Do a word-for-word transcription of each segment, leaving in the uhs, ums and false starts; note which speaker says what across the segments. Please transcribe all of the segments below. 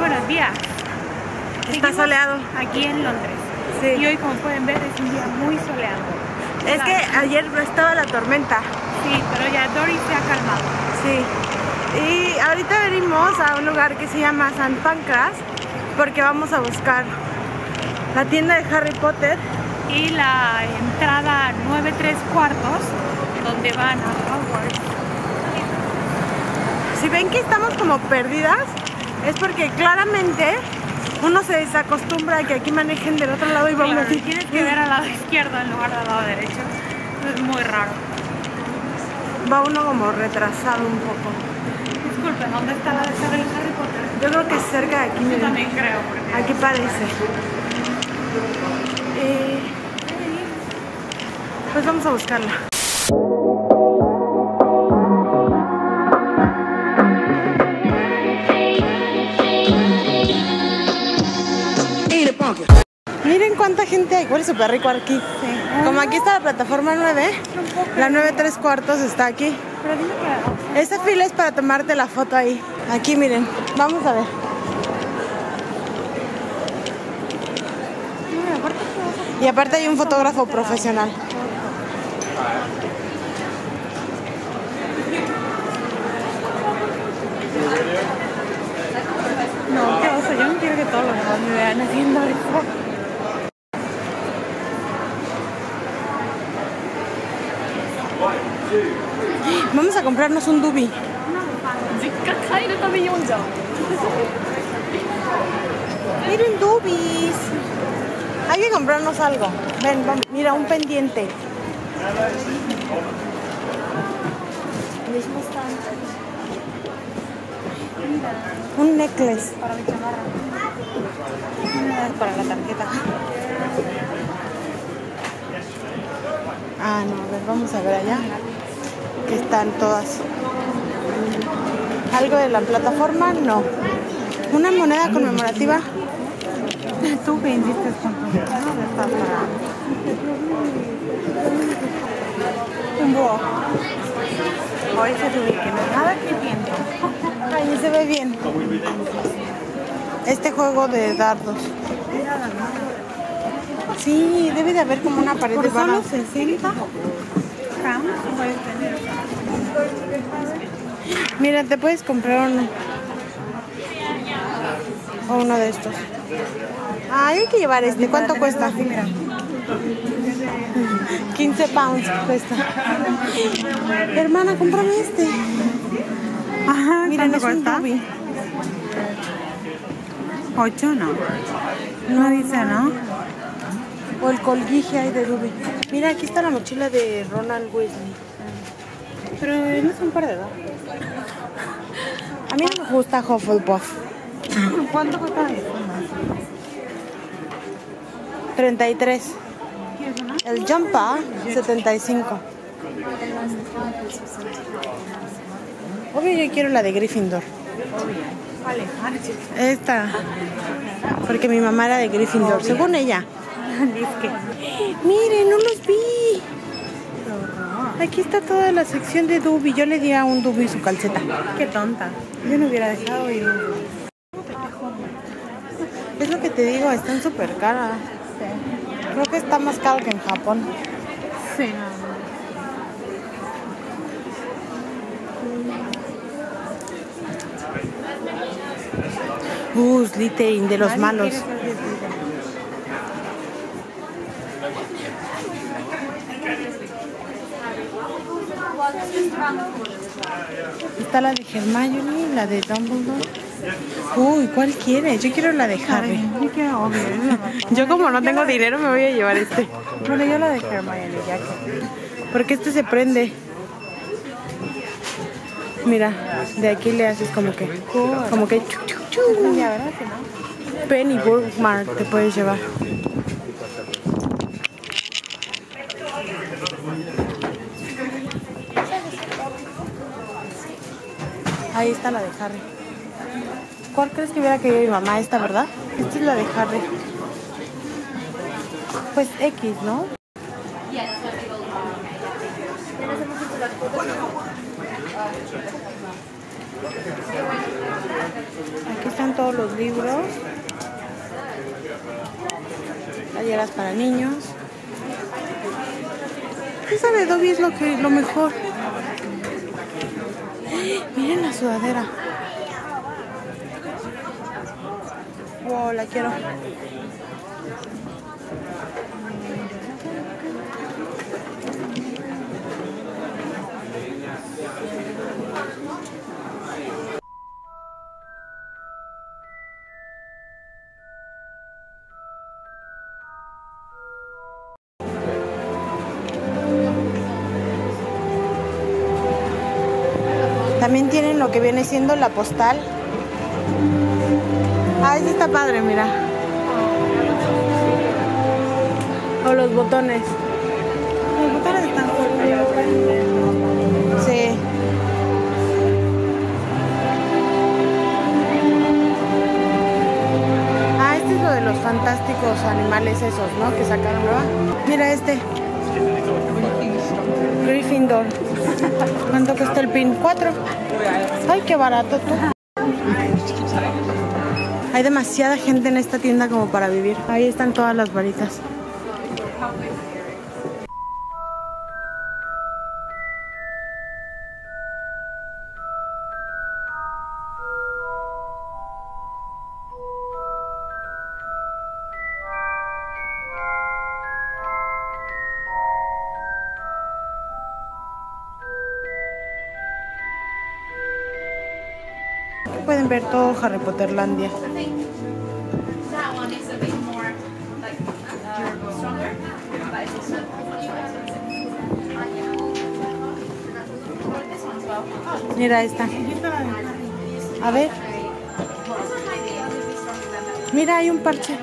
Speaker 1: buenos días.
Speaker 2: Está
Speaker 1: Seguimos
Speaker 2: soleado.
Speaker 1: aquí en Londres.
Speaker 2: Sí.
Speaker 1: Y hoy, como pueden ver, es un día muy soleado.
Speaker 2: Es que ayer estaba la tormenta.
Speaker 1: Sí, pero ya Dory se ha calmado.
Speaker 2: Sí. Y ahorita venimos a un lugar que se llama Saint Pancras porque vamos a buscar la tienda de Harry Potter.
Speaker 1: Y la entrada nueve tres cuartos, donde van a Hogwarts.
Speaker 2: Si ven que estamos como perdidas, es porque claramente uno se desacostumbra a que aquí manejen del otro lado y vamos
Speaker 1: Claro,
Speaker 2: así.
Speaker 1: tienes que ver al lado izquierdo en lugar del lado derecho. Es muy raro.
Speaker 2: Va uno como retrasado un poco.
Speaker 1: Disculpe, ¿dónde está la de Harry Potter?
Speaker 2: Yo creo que es cerca de aquí,
Speaker 1: Yo
Speaker 2: miren.
Speaker 1: también creo. Porque...
Speaker 2: Aquí parece. Eh, pues vamos a buscarla. Miren cuánta gente hay. Huele súper rico aquí.
Speaker 1: Sí.
Speaker 2: Como aquí está la plataforma nueve, la nueve tres cuartos está aquí.
Speaker 1: Pero dime que...
Speaker 2: Esa fila es para tomarte la foto ahí. Aquí miren, vamos a ver. Y aparte hay un fotógrafo profesional.
Speaker 1: No, qué oso, yo no quiero que todos los demás me vean haciendo eso.
Speaker 2: Vamos a comprarnos un dubi. Miren dubis. Hay que comprarnos algo. Ven, vamos. Mira, un pendiente. Un necklace.
Speaker 1: Para mi chamarra. Para la tarjeta.
Speaker 2: Ah, no, a ver, vamos a ver allá. Que están todas. ¿Algo de la plataforma? No. ¿Una moneda conmemorativa?
Speaker 1: Tú que insistes con tu... ¿Dónde estás para...?
Speaker 2: Un búho.
Speaker 1: O ese tubi que no es nada cristiento.
Speaker 2: Ay, se ve bien. Este juego de dardos. Sí, debe de haber como una pared
Speaker 1: Por
Speaker 2: de
Speaker 1: solo
Speaker 2: balas.
Speaker 1: sesenta pounds puedes tener.
Speaker 2: Mira, te puedes comprar uno. O uno de estos. Ay, hay que llevar este. ¿Cuánto cuesta?
Speaker 1: Sí, mira.
Speaker 2: quince pounds cuesta. Hermana, cómprame este.
Speaker 1: Ajá,
Speaker 2: Mira,
Speaker 1: ¿cuánto
Speaker 2: es un
Speaker 1: cuesta?
Speaker 2: dubi.
Speaker 1: Ocho, no. No dice, ¿no?
Speaker 2: O el colguije hay de dubi. Mira, aquí está la mochila de Ronald Weasley.
Speaker 1: Pero no es un perdedor.
Speaker 2: A mí no me gusta Hufflepuff.
Speaker 1: ¿Cuánto cuesta eso?
Speaker 2: treinta y tres.
Speaker 1: ¿Quieres una?
Speaker 2: El Jumpa, setenta y cinco. Obvio yo quiero la de Gryffindor.
Speaker 1: Vale, vale.
Speaker 2: Esta. Porque mi mamá era de Gryffindor, según ella. Miren, no los vi. Aquí está toda la sección de dubi. Yo le di a un dubi su calceta.
Speaker 1: Qué tonta. Yo no hubiera dejado ir.
Speaker 2: Es lo que te digo, están súper caras. Creo que está más caro que en Japón.
Speaker 1: Sí, no.
Speaker 2: Uh, Slytherin, de los malos. Está la de Hermione, la de Dumbledore. Uy, ¿cuál quieres? Yo quiero la de Harry.
Speaker 1: Yo quiero obvio.
Speaker 2: Yo como no tengo dinero me voy a llevar este.
Speaker 1: Bueno, yo la de Hermione, ya que...
Speaker 2: Porque este se prende. Mira, de aquí le haces como que... Como que... Chu, chu, chu.
Speaker 1: Ya, ¿verdad? Que no.
Speaker 2: Penny Bookmark te puedes llevar. Ahí está la de Harry. ¿Cuál crees que hubiera querido mi mamá? Esta, ¿verdad? Esta es la de Harry. Pues X, ¿no? Aquí están todos todos los libros. Playeras para niños. Esa de Dobby es lo, que, lo mejor. Miren la sudadera. Wow, la quiero. También tienen lo que viene siendo la postal. Ah, este está padre, mira. O los botones. Los botones están cool. Sí. Ah, este es lo de los fantásticos animales esos, ¿no? Que sacaron nueva. Mira este. Gryffindor. ¿Cuánto cuesta el pin? Cuatro. Ay, qué barato tú. Hay demasiada gente en esta tienda como para vivir. Ahí están todas las varitas. Pueden ver todo Harry Potterlandia. Mira esta. A ver. Mira, hay un parche.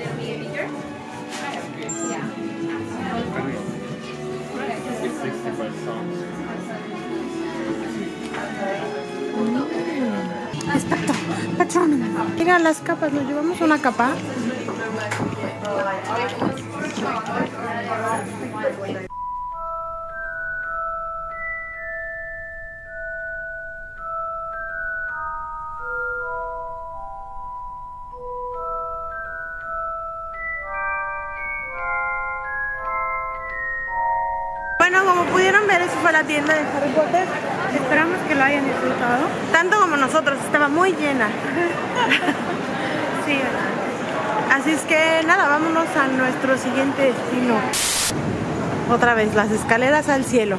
Speaker 2: Espectro, Patronum. Mira las capas, nos llevamos una capa. Bueno, como pudieron ver, eso fue la tienda de Harry Potter.
Speaker 1: Esperamos que lo hayan disfrutado.
Speaker 2: Tanto como nosotros, estaba muy llena.
Speaker 1: Sí, ¿verdad?
Speaker 2: Así es que nada, vámonos a nuestro siguiente destino. Otra vez, las escaleras al cielo.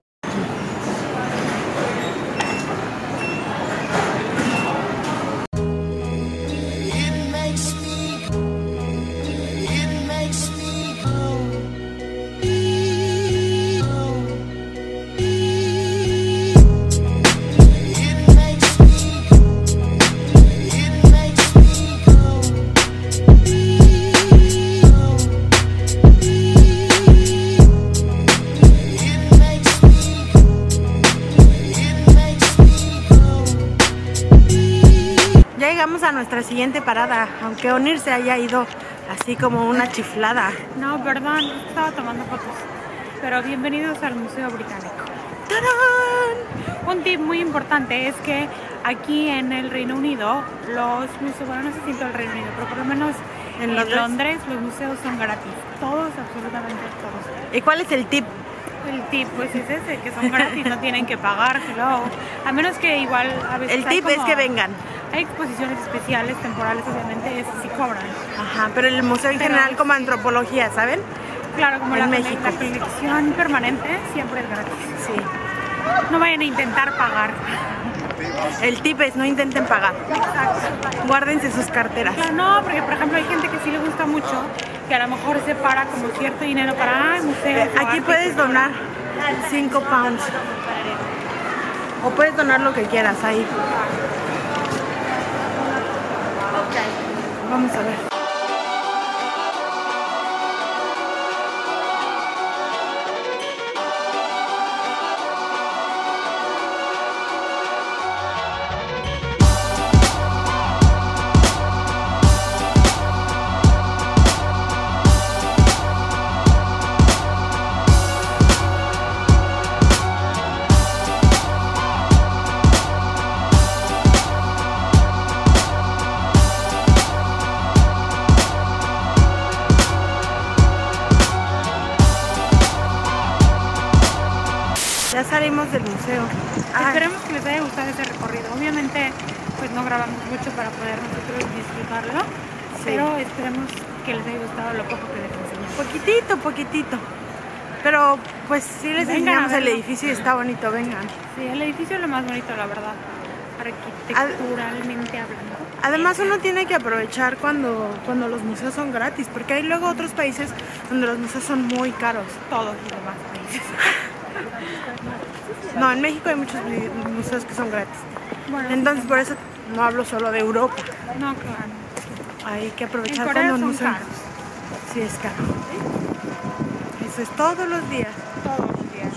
Speaker 2: Llegamos a nuestra siguiente parada, aunque Onir se haya ido así como una chiflada.
Speaker 1: No, perdón, estaba tomando fotos. Pero bienvenidos al Museo Británico.
Speaker 2: ¡Tarán!
Speaker 1: Un tip muy importante es que aquí en el Reino Unido, los museos, bueno, no sé si en todo el Reino Unido, pero por lo menos en, ¿En Londres? Londres los museos son gratis. Todos, absolutamente todos.
Speaker 2: ¿Y cuál es el tip?
Speaker 1: El tip pues es ese, que son gratis, no tienen que pagar, hello. A menos que igual a veces
Speaker 2: el tip
Speaker 1: como,
Speaker 2: es que vengan.
Speaker 1: Hay exposiciones especiales, temporales, obviamente, esas sí cobran.
Speaker 2: Ajá, pero el museo en pero, general como antropología, ¿saben?
Speaker 1: Claro, como
Speaker 2: en
Speaker 1: la,
Speaker 2: México.
Speaker 1: la colección permanente siempre es gratis.
Speaker 2: Sí.
Speaker 1: No vayan a intentar pagar.
Speaker 2: El tip es no intenten pagar.
Speaker 1: Exacto.
Speaker 2: Guárdense sus carteras.
Speaker 1: Claro, no, porque por ejemplo hay gente que sí le gusta mucho, que a lo mejor separa como cierto dinero para ah, museos.
Speaker 2: Aquí puedes donar cinco pounds. O puedes donar lo que quieras ahí. Vamos a ver. ya salimos del museo. Ay.
Speaker 1: Esperemos que les haya gustado ese recorrido. Obviamente, pues no grabamos mucho para poder nosotros disfrutarlo, sí. Pero esperemos que les haya gustado lo poco que les enseñamos.
Speaker 2: Poquitito, poquitito. Pero pues sí les vengan enseñamos el edificio y está bonito, vengan.
Speaker 1: Sí, el edificio es lo más bonito, la verdad, arquitecturalmente Ad hablando.
Speaker 2: Además uno tiene que aprovechar cuando, cuando los museos son gratis, porque hay luego otros países donde los museos son muy caros.
Speaker 1: Todos los demás países.
Speaker 2: No, en México hay muchos museos que son gratis. Bueno, entonces por eso no hablo solo de Europa.
Speaker 1: No, claro.
Speaker 2: Hay que aprovechar cuando los museos. Sí, es caro. Eso es todos los días.
Speaker 1: Todos los días.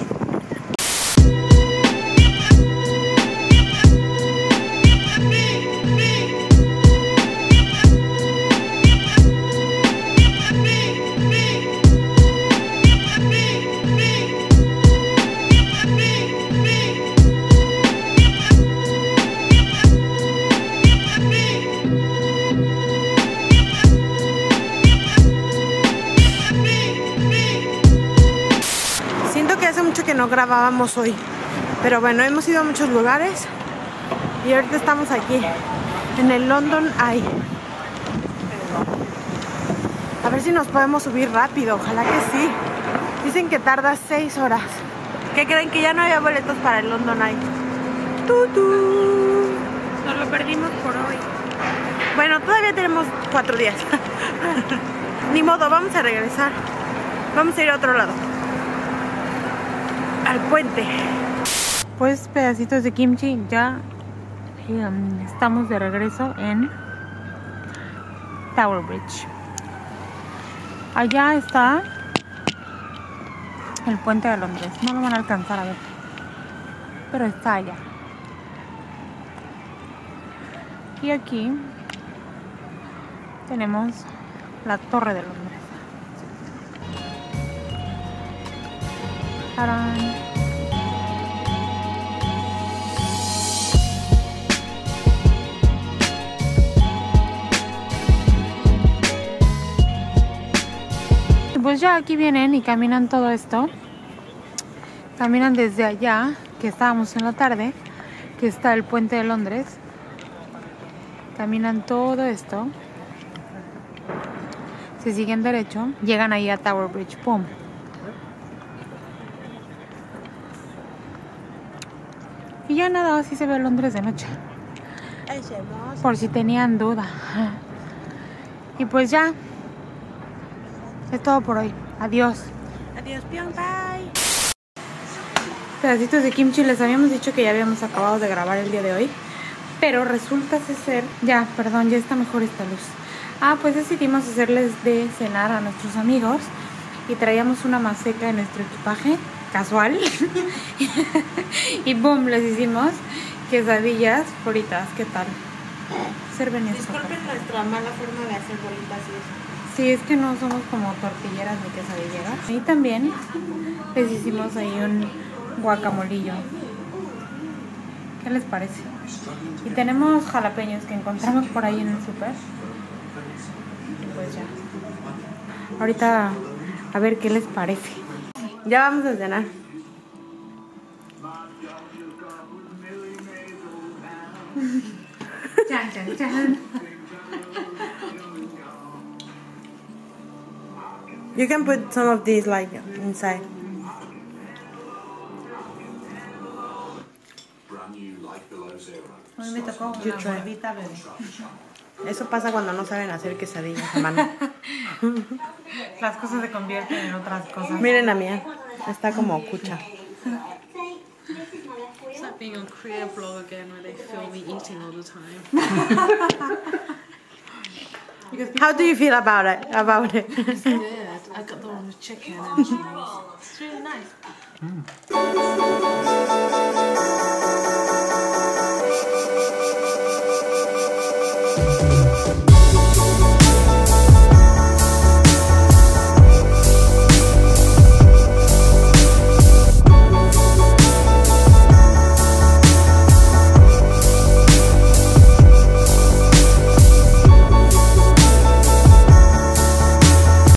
Speaker 2: Que no grabábamos hoy, pero bueno, hemos ido a muchos lugares y ahorita estamos aquí en el London Eye. A ver si nos podemos subir rápido, ojalá que sí. Dicen que tarda seis horas. ¿Qué creen? Que ya no había boletos para el London Eye. ¡Tutú!
Speaker 1: Nos lo perdimos por hoy.
Speaker 2: Bueno, todavía tenemos cuatro días. Ni modo, vamos a regresar. Vamos a ir a otro lado. Al puente.
Speaker 1: Pues pedacitos de kimchi, ya um, estamos de regreso en Tower Bridge. Allá está el puente de Londres. No lo van a alcanzar a ver, pero está allá. Y aquí tenemos la Torre de Londres. ¡Tarán! Pues ya aquí vienen y caminan todo esto. Caminan desde allá, que estábamos en la tarde, que está el puente de Londres. Caminan todo esto. Se siguen derecho, llegan ahí a Tower Bridge. ¡Pum! Y ya nada, así se ve Londres de noche. Por si tenían duda. Y pues ya. Es todo por hoy. Adiós.
Speaker 2: Adiós, Pyong, bye.
Speaker 1: Pedacitos de kimchi, les habíamos dicho que ya habíamos acabado de grabar el día de hoy. Pero resulta ser... Ya, perdón, ya está mejor esta luz. Ah, pues decidimos hacerles de cenar a nuestros amigos. Y traíamos una maseca en nuestro equipaje. Casual. Y boom, les hicimos quesadillas fritas. ¿Qué tal?
Speaker 2: Disculpen nuestra mala forma de hacer bolitas y eso.
Speaker 1: Sí, es que no somos como tortilleras ni quesadilleras. Y también les hicimos ahí un guacamolillo. ¿Qué les parece? Y tenemos jalapeños que encontramos por ahí en el súper. Y pues ya. Ahorita a ver qué les parece.
Speaker 2: Ya vamos a cenar.
Speaker 1: Chan, chan, chan.
Speaker 2: You can put some of these like inside.
Speaker 1: Hoy me tocó una gordita bebé.
Speaker 2: Eso pasa cuando no saben hacer quesadillas a mano.
Speaker 1: Las cosas se convierten en otras cosas.
Speaker 2: Miren la mía, está como cucha.
Speaker 3: It's like being on Korea vlog again where they film me eating all the time.
Speaker 2: How do you feel about it? About it?
Speaker 3: It's good. I got the one with chicken and cheese. It's really nice. Mm.